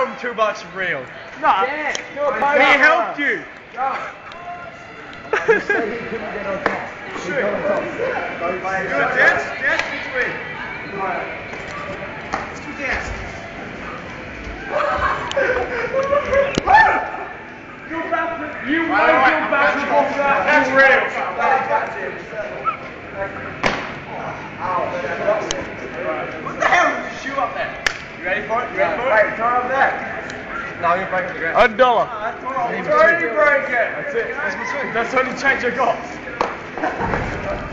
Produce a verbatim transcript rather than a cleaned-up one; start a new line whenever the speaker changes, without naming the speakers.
home too much real.
No. Yeah,
he helped you.
No. You said he couldn't get on top.
Sure. Do a dance, dance between. Let's do dance.
Go back to, you want to go back to that.
That's real. What the hell did you shoot up there? You ready for it? You ready for it?
Right, throw it back.
No, you're breaking the ground.
A dollar.
That's only break it.
That's it. That's only change I got.